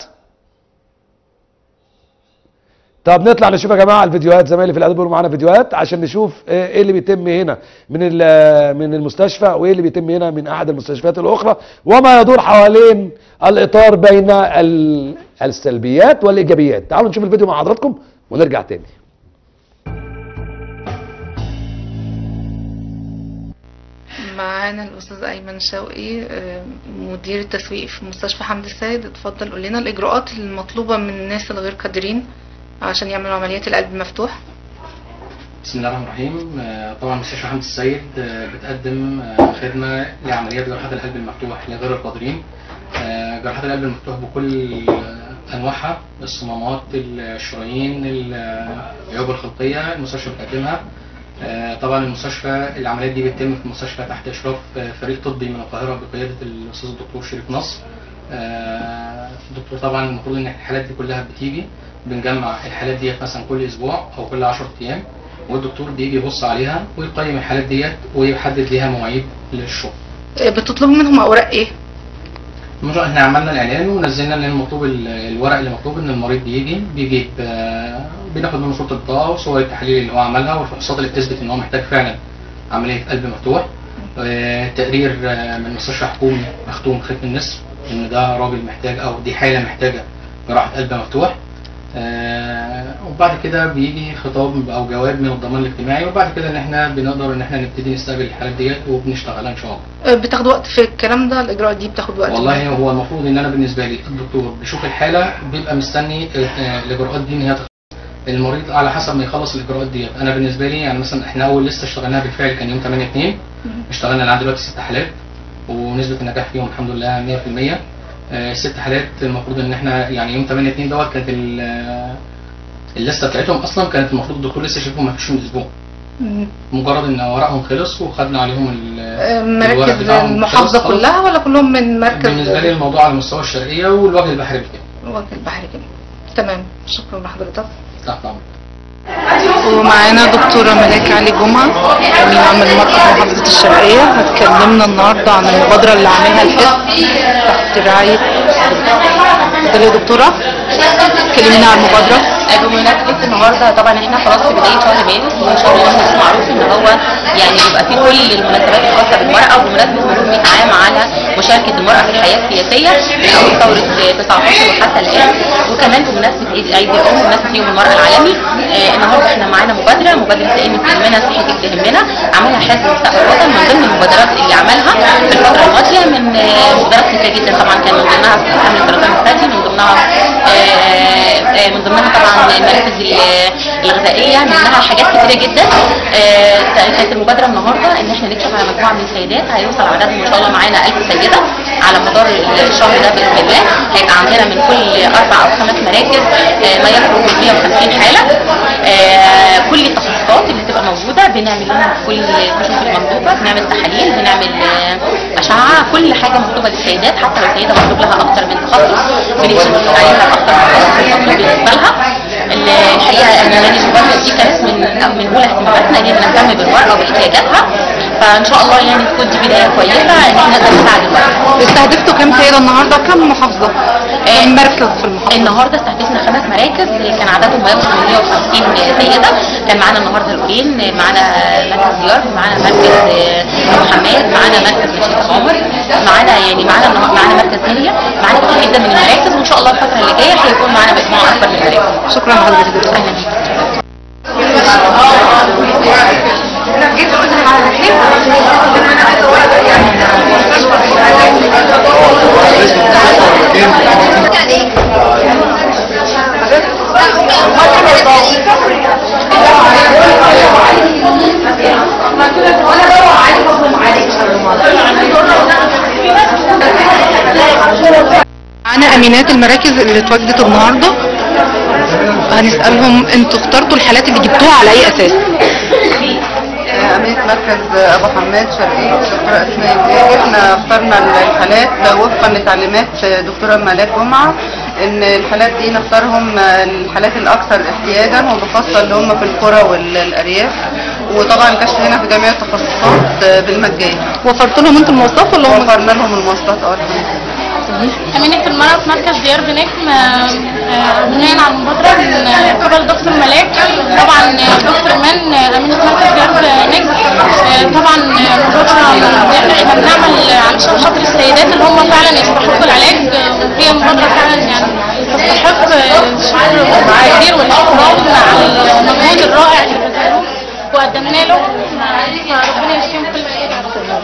Speaker 3: طب نطلع نشوف يا جماعه الفيديوهات. زمايلي في الاعداد بيقولوا معانا فيديوهات عشان نشوف ايه اللي بيتم هنا من من المستشفى وايه اللي بيتم هنا من احد المستشفيات الاخرى، وما يدور حوالين الاطار بين السلبيات والايجابيات. تعالوا نشوف الفيديو مع حضراتكم ونرجع تاني.
Speaker 8: معانا الاستاذ ايمن شوقي مدير التسويق في مستشفى حمد السيد. اتفضل قول لنا الاجراءات المطلوبه من الناس الغير قادرين عشان يعملوا عمليات القلب المفتوح.
Speaker 9: بسم الله الرحمن الرحيم. طبعا مستشفى حمد السيد بتقدم خدمه لعمليات جراحات القلب المفتوح لغير القادرين. جراحات القلب المفتوح بكل انواعها، الصمامات، الشرايين، العيوب الخلقيه المستشفى بتقدمها. طبعا المستشفى العمليات دي بتتم في المستشفى تحت اشراف فريق طبي من القاهره بقياده الاستاذ الدكتور شريف نصر. الدكتور طبعا المفروض ان الحالات دي كلها بتيجي بنجمع الحالات ديت مثلا كل اسبوع او كل عشرة ايام، والدكتور بيجي يبص عليها ويقيم الحالات ديت ويحدد ليها مواعيد للشغل.
Speaker 8: بتطلبوا منهم اوراق ايه؟
Speaker 9: احنا عملنا الاعلان ونزلنا ان المطلوب الورق اللي مطلوب ان المريض بيجي بيجيب بناخد منه صوره البطاقه وصور التحاليل اللي هو عملها والفحوصات اللي بتثبت ان هو محتاج فعلا عمليه قلب مفتوح. تقرير من مستشفى حكومي مختوم ختم النسر ان ده راجل محتاج او دي حاله محتاجه جراحه قلب مفتوح. آه وبعد كده بيجي خطاب او جواب من الضمان الاجتماعي، وبعد كده ان احنا بنقدر ان احنا نبتدي نستقبل الحالات ديت وبنشتغلها ان شاء
Speaker 8: الله. بتاخد وقت في الكلام ده؟ الاجراءات دي بتاخد وقت؟
Speaker 9: والله هو المفروض ان انا بالنسبه لي الدكتور بيشوف الحاله بيبقى مستني الاجراءات دي ان هي تخلص. المريض على حسب ما يخلص الاجراءات ديت. انا بالنسبه لي يعني مثلا احنا اول لسه اشتغلناها بالفعل كان يوم ثمانية اتنين، اشتغلنا لحد دلوقتي ست حالات ونسبه النجاح فيهم الحمد لله مية في المية. الست حالات المفروض ان احنا يعني يوم ثمانية اتنين دوت كانت اللسته بتاعتهم اصلا كانت المفروض الدكتور لسه شايفهم ما فيش من اسبوع. مجرد ان ورقهم خلص وخدنا عليهم
Speaker 8: مراكز المحافظه كلها ولا كلهم من مركز؟
Speaker 9: بالنسبه لي الموضوع على مستوى الشرقيه والوجه البحري كده.
Speaker 8: الوجه البحري كده. تمام، شكرا لحضرتك.
Speaker 9: تحت امرك.
Speaker 8: ومعانا دكتورة ملاك علي جمعة أمين عام المرأة في محافظة الشرقية، هتكلمنا النهاردة عن المبادرة اللي عاملها الحزب تحت رعاية. اتفضلي يا دكتورة، كلمينا عن المبادرة.
Speaker 10: بمناسبة النهارده طبعا احنا خلاص في بداية شهر مارس، وشهر مارس معروف ان هو يعني بيبقى فيه كل المناسبات الخاصة بالمرأة، وبمناسبة مرور مئة عام على مشاركة المرأة في الحياة السياسية من أول ثورة تسعتاشر وحتى الآن، وكمان بمناسبة عيد عيد الأم وبمناسبة يوم المرأة العالمي. آه النهارده احنا معانا مبادرة مبادرة تأمين تهمنا صحتك تهمنا، عملها حزب مستقبل الوطن من ضمن المبادرات اللي عملها في الفترة الماضية، من آه مبادرات كتيرة جدا طبعا، كان من ضمنها حملة سرطان الثدي، من ضمنها آه من ضمنها طبعا المراكز الغذائيه، منها حاجات كتيره جدا. كانت المبادره النهارده ان احنا نكشف على مجموعه من السيدات، هيوصل عددهم ما شاء الله معانا ألف سيده على مدار الشهر ده باذن الله. هيبقى عندنا من كل اربع او خمس مراكز ما يقرب من مئة وخمسين حاله. كل التخصصات اللي تبقى موجوده بنعمل لهم كل الكشوف المطلوبه، بنعمل تحاليل، بنعمل اشعه، كل حاجه مطلوبه للسيدات، حتى لو السيده مطلوب لها اكتر من تخصص بنكشف عليها اكتر من تخصص مطلوب بالنسبه لها. الحقيقه ان يعني المبادره دي كانت من من اولى اهتماماتنا ان احنا نهتم بالمراه واحتياجاتها، فان شاء الله يعني تكون دي بدايه كويسه ان احنا نقدر نساعد المراه.
Speaker 6: استهدفتوا كام سيده النهارده؟ كم محافظه؟ كم مركز في المحافظه؟
Speaker 10: النهارده استهدفنا خمس مراكز كان عددهم ما يوصل ل مئة وخمسين سيده. كان معانا النهارده الأولين، معانا مركز ديار، معانا مركز محمد، معانا مركز مشيط عمر، معانا يعني معانا معانا مركز نيليا، معانا كتير جدا من المراكز، وان شاء الله الفتره اللي جايه هيكون معانا مجموعه اكبر من المراكز.
Speaker 6: شكرا لحضرتك.
Speaker 10: اهلا بيك.
Speaker 8: معانا امينات المراكز اللي اتواجدت النهارده، هنسالهم انتوا اخترتوا الحالات اللي جبتوها على اي اساس؟
Speaker 11: أمينة مركز أبو حماد شرقية دكتورة أسماء الجاهل. احنا اخترنا الحالات وفقا لتعليمات دكتورة ملاك جمعة، إن الحالات دي نختارهم الحالات الأكثر احتياجا وبخاصة اللي هم في القرى والأرياف، وطبعا الكشف هنا في جميع التخصصات بالمجان.
Speaker 8: وفرت لهم انتوا المواصلات ولا هم؟
Speaker 11: وفرنا لهم المواصلات. اه
Speaker 12: أمينة المرأة في مركز ديار بنجم، بناء على المبادرة من قبل دكتور ملاك. طبعا دكتور إيمان أمينة مركز ديار بنجم، طبعا مبادرة احنا بنعمل علشان خاطر السيدات اللي هم فعلا يستحقوا العلاج، وهي مبادرة فعلا يعني تستحق الشكر والتقدير والاحترام على المجهود الرائع اللي بذلوه وقدمنا له، فربنا يشفيهم كل خير.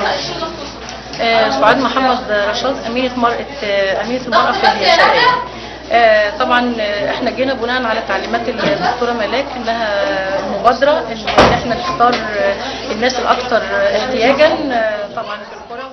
Speaker 13: سعاد محمد رشاد، أمينة مرأة أمينة المرأة في الشرقية. آه طبعا احنا جينا بناء على تعليمات الدكتوره ملاك انها مبادره ان احنا نختار الناس الاكثر احتياجا طبعا في القرى.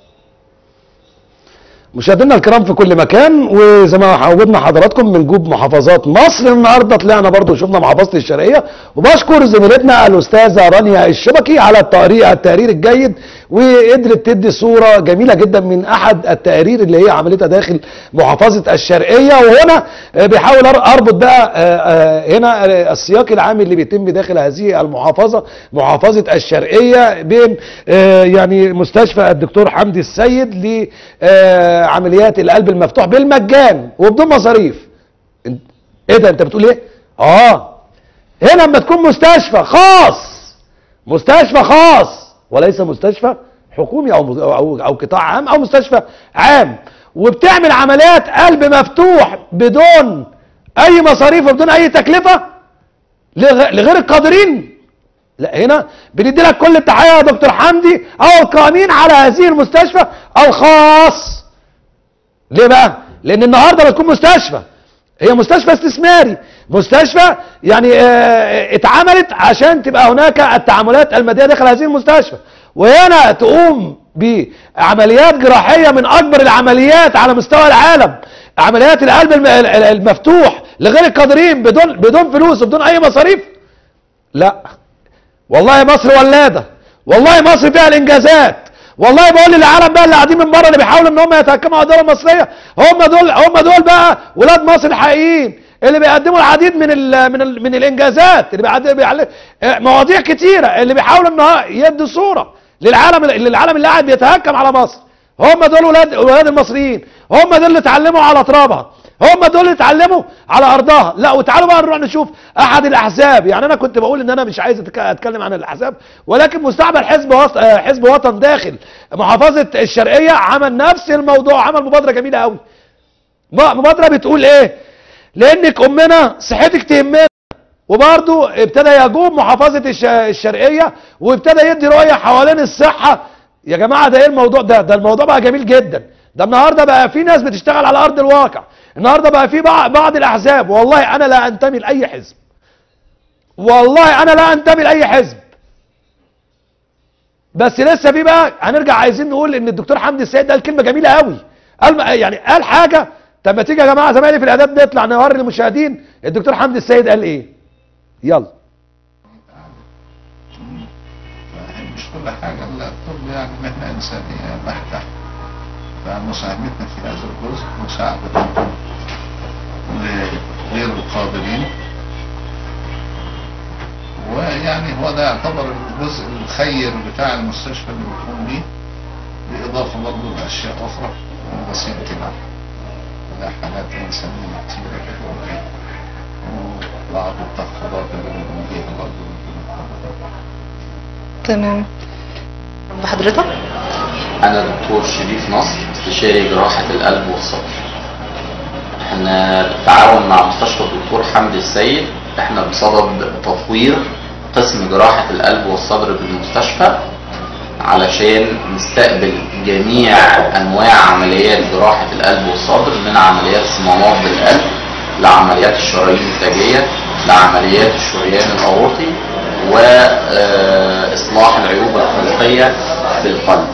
Speaker 3: مشاهدينا الكرام في كل مكان، وزي ما عودنا حضراتكم بنجوب محافظات مصر، النهارده طلعنا برضو شفنا محافظه الشرقيه، وبشكر زميلتنا الاستاذه رانيا الشبكي على التقرير التقرير الجيد، وقدرت تدي صوره جميله جدا من احد التقارير اللي هي عملتها داخل محافظه الشرقيه. وهنا بيحاول اربط بقى هنا السياق العام اللي بيتم داخل هذه المحافظه، محافظه الشرقيه، بين يعني مستشفى الدكتور حمدي السيد ل عمليات القلب المفتوح بالمجان وبدون مصاريف. ايه ده انت بتقول ايه؟ اه هنا لما تكون مستشفى خاص، مستشفى خاص وليس مستشفى حكومي او او او قطاع عام او مستشفى عام، وبتعمل عمليات قلب مفتوح بدون اي مصاريف وبدون اي تكلفه لغير القادرين، لا هنا بندي لك كل التحيه يا دكتور حمدي او القوانين على هذه المستشفى الخاص. ليه بقى؟ لان النهارده بتكون مستشفى، هي مستشفى استثماري، مستشفى يعني اه اتعملت عشان تبقى هناك التعاملات الماديه داخل هذه المستشفى، وهنا تقوم بعمليات جراحيه من اكبر العمليات على مستوى العالم، عمليات القلب المفتوح لغير القادرين بدون بدون فلوس وبدون اي مصاريف. لا والله مصر ولاده، والله مصر فيها الانجازات، والله بقول للعالم بقى اللي قاعدين من بره اللي بيحاولوا ان هم يتهكموا على الدوله المصريه، هم دول هم دول بقى ولاد مصر الحقيقيين اللي بيقدموا العديد من ال من ال من الانجازات، اللي بيقدموا مواضيع كتيره، اللي بيحاولوا ان يدوا صوره للعالم للعالم اللي قاعد بيتهكم على مصر. هم دول ولاد ولاد المصريين، هم دول اللي اتعلموا على ترابها، هم دول اللي اتعلموا على ارضها. لا وتعالوا بقى نروح نشوف احد الاحزاب. يعني انا كنت بقول ان انا مش عايز اتكلم عن الاحزاب، ولكن مستعمل حزب وط... حزب وطن داخل محافظه الشرقيه عمل نفس الموضوع، عمل مبادره جميله قوي. مبادره بتقول ايه؟ لانك امنا صحتك تهمنا. وبرضه ابتدى يجوب محافظه الش... الشرقيه وابتدى يدي رؤيه حوالين الصحه. يا جماعه ده ايه الموضوع ده؟ ده الموضوع بقى جميل جدا. ده النهارده بقى في ناس بتشتغل على ارض الواقع. النهارده بقى في بعض الاحزاب، والله انا لا انتمي لاي حزب، والله انا لا انتمي لاي حزب، بس لسه في بقى هنرجع عايزين نقول ان الدكتور حمدي السيد قال كلمه جميله قوي. قال يعني قال حاجه. طب ما تيجي يا جماعه زمايلي في الاعداد نطلع نوري للمشاهدين الدكتور حمدي السيد قال ايه. يلا.
Speaker 14: مش كل حاجه الا الطب يعني مهنه انسانيه بحته، فمساهمتنا في هذا الجزء مساعده لغير القادرين، ويعني هو ده يعتبر الجزء الخير بتاع المستشفى اللي بتقوم بيه، بالاضافه برضه لاشياء اخرى بس يمكن لها حالات انسانيه كتيره كده وبعض التخفيضات اللي بنقوم بيها برضه.
Speaker 8: تمام. بحضرتك؟
Speaker 15: أنا دكتور شريف نصر، استشاري جراحة القلب والصدر. احنا بالتعاون مع مستشفى الدكتور حمدي السيد احنا بصدد تطوير قسم جراحة القلب والصدر بالمستشفى علشان نستقبل جميع أنواع عمليات جراحة القلب والصدر، من عمليات صمامات بالقلب لعمليات الشرايين التاجية لعمليات الشريان الأورطي وإصلاح العيوب الخلقية بالقلب.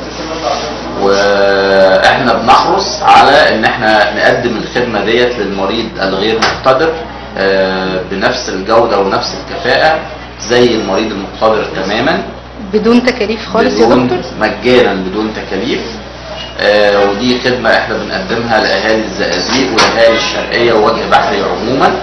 Speaker 15: واحنا بنحرص على ان احنا نقدم الخدمة ديت للمريض الغير مقتدر بنفس الجودة ونفس الكفاءة زي المريض المقتدر تماما،
Speaker 8: بدون تكاليف خالص يا دكتور؟
Speaker 15: مجانا بدون تكاليف. آه ودي خدمة احنا بنقدمها لأهالي الزقازيق وأهالي الشرقية ووجه بحري عموما.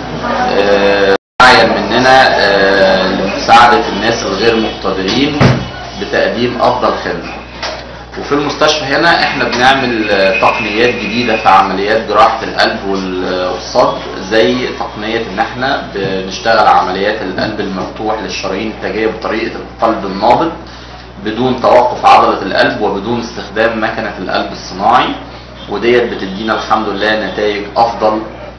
Speaker 15: آه معين مننا آه لمساعدة الناس الغير مقتدرين بتقديم أفضل خدمة. وفي المستشفى هنا احنا بنعمل تقنيات جديدة في عمليات جراحة القلب والصدر، زي تقنية ان احنا بنشتغل عمليات القلب المفتوح للشرايين التاجية بطريقة القلب النابض بدون توقف عضلة القلب وبدون استخدام مكنة القلب الصناعي، وديت بتدينا الحمد لله نتائج افضل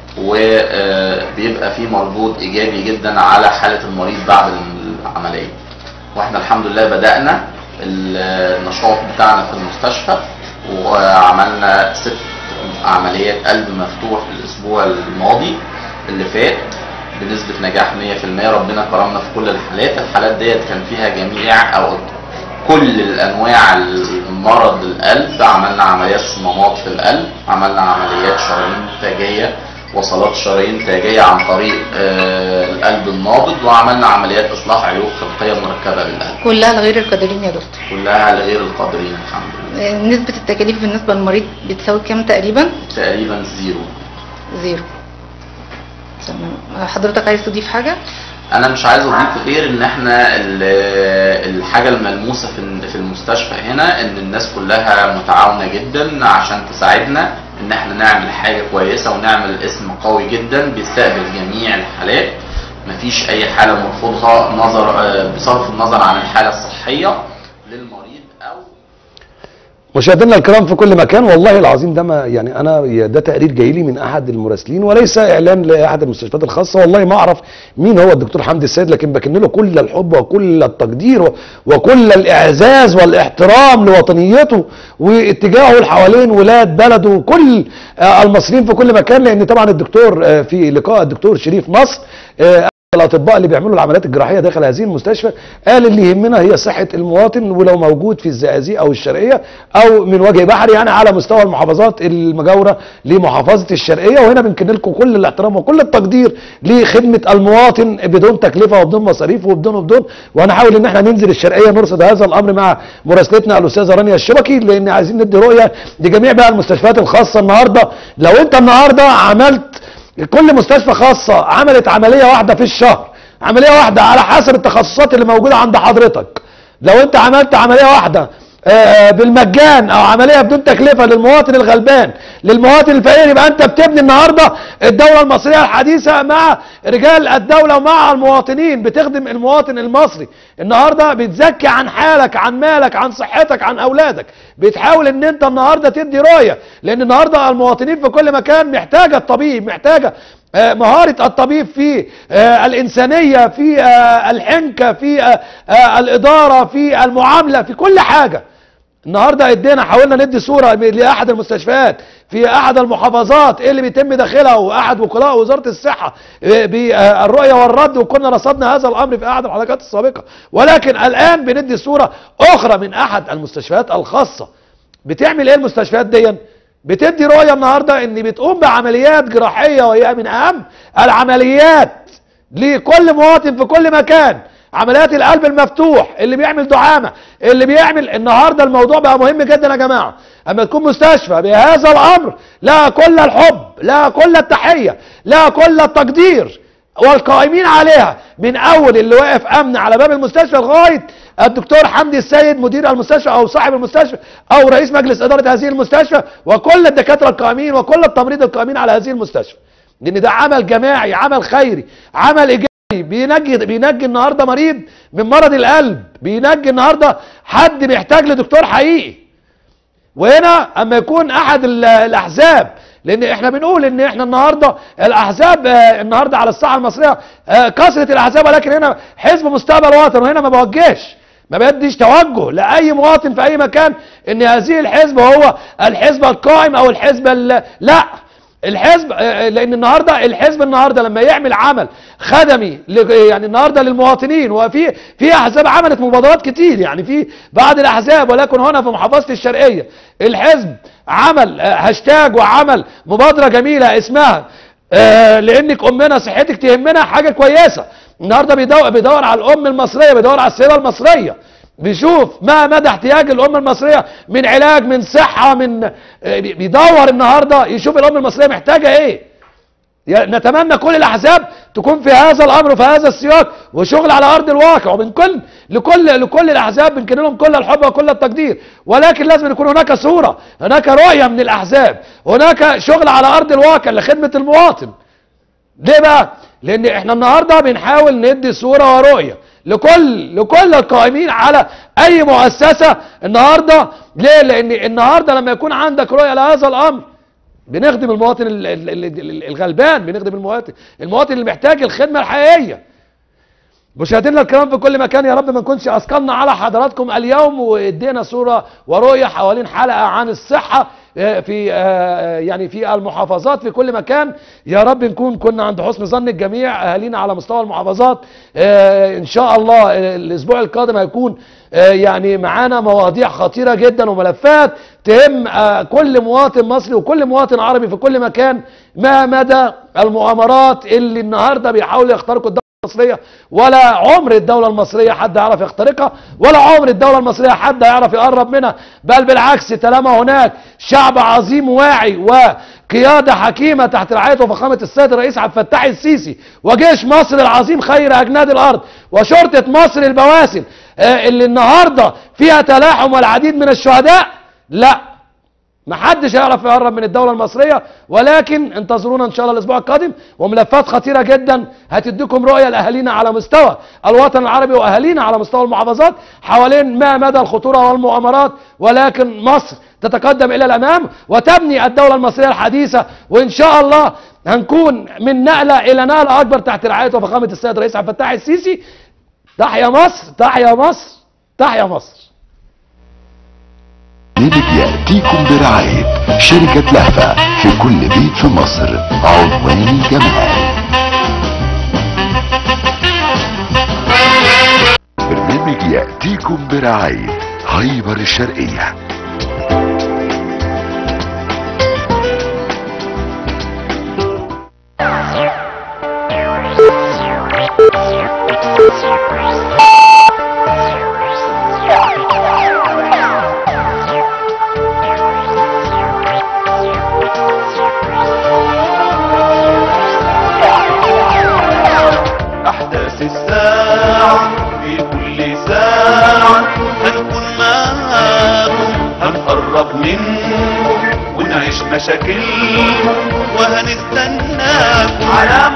Speaker 15: وبيبقى في مردود ايجابي جدا على حالة المريض بعد العملية. واحنا الحمد لله بدأنا النشاط بتاعنا في المستشفى وعملنا ست عمليات قلب مفتوح الاسبوع الماضي اللي فات بنسبة نجاح مية في المية. ربنا كرمنا في كل الحالات. الحالات ديت كان فيها جميع او كل الانواع المرض القلب. عملنا عمليات صمامات في القلب، عملنا عمليات شرايين تاجية وصلات شرايين تاجية عن طريق آه القلب النابض، وعملنا عمليات اصلاح عيوب خلقية مركبة للقلب.
Speaker 8: كلها لغير القادرين يا دكتور؟
Speaker 15: كلها لغير القادرين الحمد لله.
Speaker 8: نسبة التكاليف بالنسبة للمريض بتساوي كام تقريبا؟
Speaker 15: تقريبا زيرو.
Speaker 8: زيرو. تمام. حضرتك عايز تضيف حاجة؟
Speaker 15: انا مش عايز اضيف غير ان احنا الحاجة الملموسة في المستشفى هنا ان الناس كلها متعاونة جدا عشان تساعدنا ان احنا نعمل حاجة كويسة ونعمل اسم قوي جدا بيستقبل جميع الحالات. مفيش اي حالة مرفوضها نظر بصرف النظر عن الحالة الصحية للمريض او.
Speaker 3: مشاهدينا الكرام في كل مكان، والله العظيم ده ما يعني انا ده تقرير جاي لي من احد المراسلين وليس اعلان لاحد المستشفيات الخاصه. والله ما اعرف مين هو الدكتور حمدي السيد، لكن بكن له كل الحب وكل التقدير وكل الاعزاز والاحترام لوطنيته واتجاهه حوالين ولاد بلده وكل المصريين في كل مكان. لان طبعا الدكتور في لقاء الدكتور شريف نصر الاطباء اللي بيعملوا العمليات الجراحيه داخل هذه المستشفى قال اللي يهمنا هي صحه المواطن، ولو موجود في الزقازيق او الشرقيه او من وجه بحري يعني على مستوى المحافظات المجاوره لمحافظه الشرقيه. وهنا بنكن لكم كل الاحترام وكل التقدير لخدمه المواطن بدون تكلفه وبدون مصاريف وبدون وبدون. وهنحاول ان احنا ننزل الشرقيه نرصد هذا الامر مع مراسلتنا الاستاذه رانيا الشبكي، لان عايزين ندي رؤيه لجميع بقى المستشفيات الخاصه. النهارده لو انت النهارده عملت كل مستشفى خاصة عملت عملية واحدة في الشهر، عملية واحدة على حسب التخصصات اللي موجودة عند حضرتك، لو انت عملت عملية واحدة آه بالمجان او عمليه بدون تكلفه للمواطن الغلبان للمواطن الفقير، يبقى انت بتبني النهارده الدوله المصريه الحديثه مع رجال الدوله ومع المواطنين، بتخدم المواطن المصري. النهارده بتزكي عن حالك، عن مالك، عن صحتك، عن اولادك، بتحاول ان انت النهارده تدي رؤيه، لان النهارده المواطنين في كل مكان محتاجه الطبيب، محتاجه مهارة الطبيب في الإنسانية، في الحنكة، في الإدارة، في المعاملة، في كل حاجة. النهاردة ادينا حاولنا ندي صورة لأحد المستشفيات في أحد المحافظات اللي بيتم داخلها، وأحد وكلاء وزارة الصحة بالرؤية والرد، وكنا رصدنا هذا الأمر في أحد الحلقات السابقة. ولكن الآن بندي صورة أخرى من أحد المستشفيات الخاصة. بتعمل إيه المستشفيات دي؟ بتدي رؤية النهاردة ان بتقوم بعمليات جراحية، وهي من اهم العمليات لكل مواطن في كل مكان. عمليات القلب المفتوح، اللي بيعمل دعامة، اللي بيعمل النهاردة الموضوع بقى مهم جدا يا جماعة. اما تكون مستشفى بهذا الامر لها كل الحب، لها كل التحية، لها كل التقدير، والقائمين عليها من اول اللي واقف امن على باب المستشفى لغايه الدكتور حمدي السيد مدير المستشفى او صاحب المستشفى او رئيس مجلس اداره هذه المستشفى، وكل الدكاتره القائمين وكل التمريض القائمين على هذه المستشفى. لان ده عمل جماعي، عمل خيري، عمل ايجابي، بينجي بينجي النهارده مريض من مرض القلب، بينجي النهارده حد بيحتاج لدكتور حقيقي. وهنا اما يكون احد الاحزاب، لان احنا بنقول ان احنا النهارده الاحزاب آه النهارده على الساحه المصريه آه كثره الاحزاب، ولكن هنا حزب مستقبل وطن، وهنا ما بوجهش، ما بديش توجه لاي مواطن في اي مكان ان هذه الحزب هو الحزب القائم او الحزب لا، الحزب آه لان النهارده الحزب النهارده لما يعمل عمل خدمي يعني النهارده للمواطنين، وفي في احزاب عملت مبادرات كتير يعني في بعض الاحزاب، ولكن هنا في محافظه الشرقيه الحزب عمل هاشتاج وعمل مبادره جميله اسمها آه لانك امنا صحتك تهمنا، حاجه كويسه. النهارده بيدور بيدور على الام المصريه، بيدور على السيده المصريه، بيشوف ما مدى احتياج الام المصريه من علاج، من صحه، من آه بيدور النهارده يشوف الام المصريه محتاجه ايه. نتمنى كل الاحزاب تكون في هذا الامر وفي هذا السياق وشغل على ارض الواقع، ومن كل لكل لكل الاحزاب بنكن لهم كل الحب وكل التقدير، ولكن لازم يكون هناك صوره، هناك رؤيه من الاحزاب، هناك شغل على ارض الواقع لخدمه المواطن. ليه بقى؟ لان احنا النهارده بنحاول ندي صوره ورؤيه لكل لكل القائمين على اي مؤسسه النهارده. ليه؟ لان النهارده لما يكون عندك رؤيه لهذا الامر بنخدم المواطن الغلبان، بنخدم المواطن المواطن اللي محتاج الخدمه الحقيقيه. مشاهدينا الكرام في كل مكان، يا رب ما نكونش اثقلنا على حضراتكم اليوم وادينا صوره ورؤيه حوالين حلقه عن الصحه في يعني في المحافظات في كل مكان. يا رب نكون كنا عند حسن ظن الجميع اهالينا على مستوى المحافظات. ان شاء الله الاسبوع القادم هيكون يعني معانا مواضيع خطيره جدا وملفات تهم كل مواطن مصري وكل مواطن عربي في كل مكان، ما مدى المؤامرات اللي النهارده بيحاولوا يخترقوا الدوله المصريه. ولا عمر الدوله المصريه حد يعرف يخترقها، ولا عمر الدوله المصريه حد يعرف يقرب منها، بل بالعكس طالما هناك شعب عظيم واعي وقياده حكيمه تحت رعايه وفخامه السيد الرئيس عبد الفتاح السيسي، وجيش مصر العظيم خير اجناد الارض، وشرطه مصر البواسل اللي النهارده فيها تلاحم والعديد من الشهداء، لا محدش هيعرف يقرب من الدولة المصرية. ولكن انتظرونا ان شاء الله الاسبوع القادم وملفات خطيرة جدا هتديكم رؤية لاهالينا على مستوى الوطن العربي واهالينا على مستوى المحافظات حوالين ما مدى الخطورة والمؤامرات. ولكن مصر تتقدم الى الامام وتبني الدولة المصرية الحديثة، وان شاء الله هنكون من نقلة الى نقلة اكبر تحت رعاية وفخامة السيد الرئيس عبد الفتاح السيسي. تحيا مصر، تحيا مصر، تحيا مصر.
Speaker 1: برنامج يأتيكم برعاية شركة لهفة، في كل بيت في مصر عنوان جمال. برنامج يأتيكم برعاية هايبر الشرقية.
Speaker 16: أحداث الساعة في كل ساعة هنكون معاك. مشاكل وهنستناكم على